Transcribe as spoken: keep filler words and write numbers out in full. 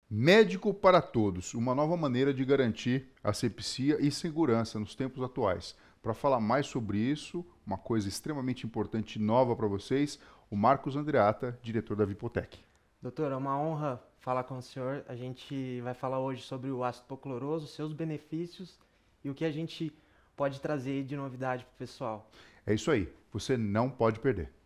Médico para todos, uma nova maneira de garantir asepsia e segurança nos tempos atuais. Para falar mais sobre isso, uma coisa extremamente importante e nova para vocês, o Marcos Andreata, diretor da Vipotec. Doutor, é uma honra falar com o senhor. A gente vai falar hoje sobre o ácido hipocloroso, seus benefícios e o que a gente pode trazer de novidade para o pessoal. É isso aí, você não pode perder.